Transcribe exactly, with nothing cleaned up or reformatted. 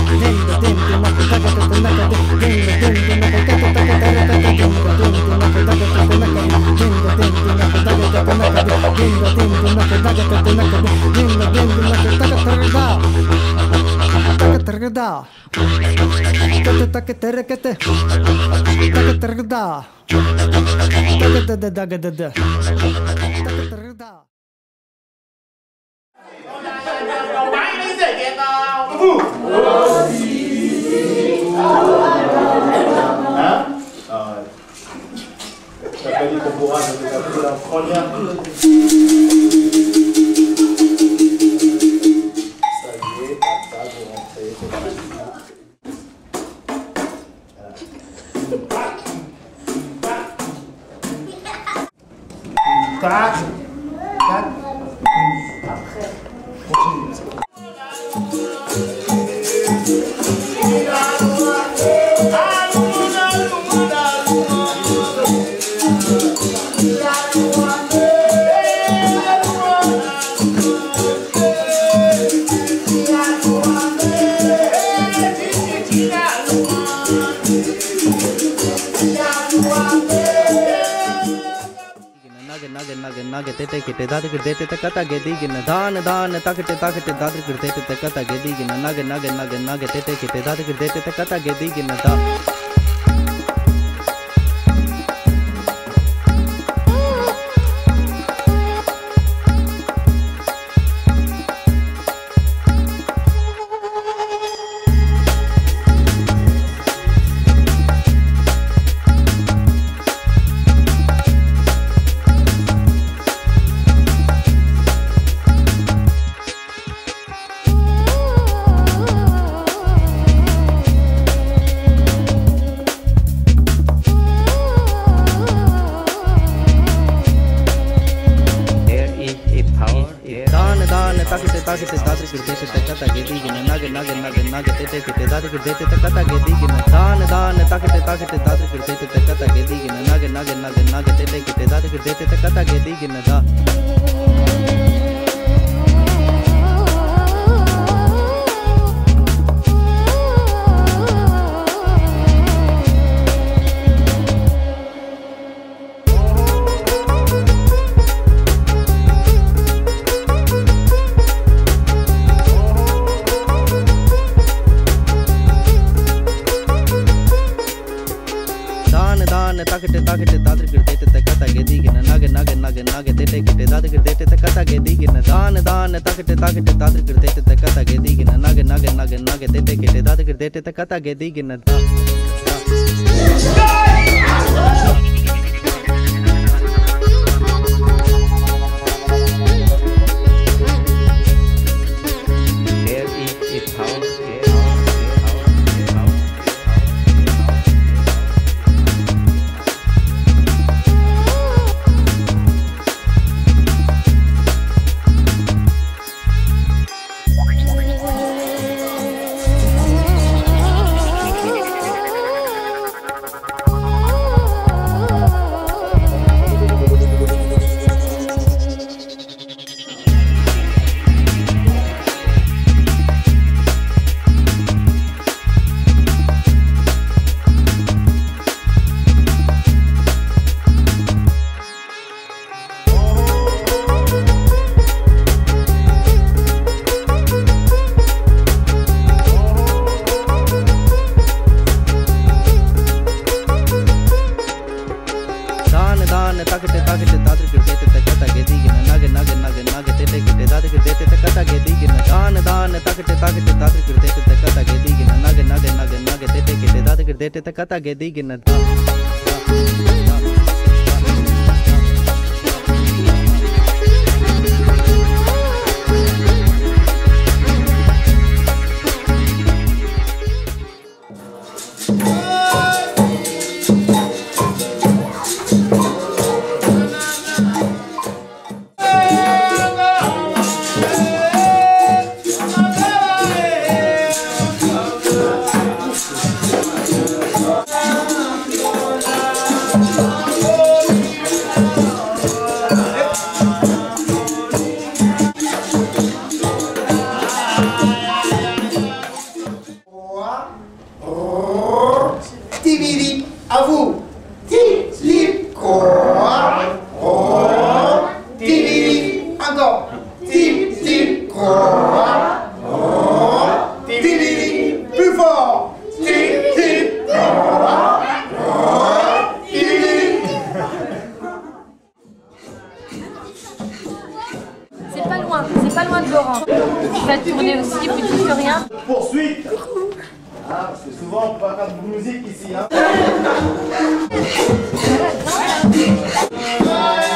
Tac, tac. Tete kete dad kete tete kata gedi gina dan dan takete takete dad kete tete kata gedi gina nag nag nag nag tete kete dad kete tete kata gedi gina da takete dad kete tete kata gedi gina nag nag nag nag tete kete dad kete tete kata gedi gina dan dan takete takete dad kete tete kata gedi gina nag nag nag nag tete kete dad kete tete kata gedi gina da takete takete dad kete tete kata gedi gina nag nag nag nag tete kete dad kete tete kata gedi gina dan dan takete takete dad kete tete kata gedi gina nag nag nag nag tete kete dad kete tete kata gedi gina da kete tatri kirte te takata gedi gina nage nage nage nage tete kete tatri kirte te takata gedi gina ta. Tibidi, à vous. Tip, quoi. Oh, tibidi, encore. Tip, tip, quoi. Oh, tibidi, plus fort. Tip, tip, quoi. Oh, tibidi. C'est pas loin, c'est pas loin de Laurent. Il va tourner aussi, plus tout que rien. Poursuite. Ah, parce que souvent on parle de musique ici, hein.